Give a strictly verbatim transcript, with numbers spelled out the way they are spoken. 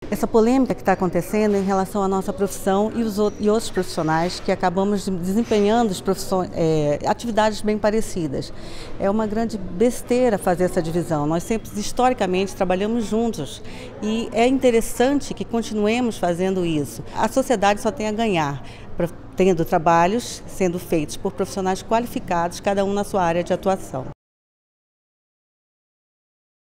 Essa polêmica que está acontecendo em relação à nossa profissão e, os, e outros profissionais que acabamos desempenhando é, atividades bem parecidas. É uma grande besteira fazer essa divisão. Nós sempre, historicamente, trabalhamos juntos e é interessante que continuemos fazendo isso. A sociedade só tem a ganhar, tendo trabalhos sendo feitos por profissionais qualificados, cada um na sua área de atuação.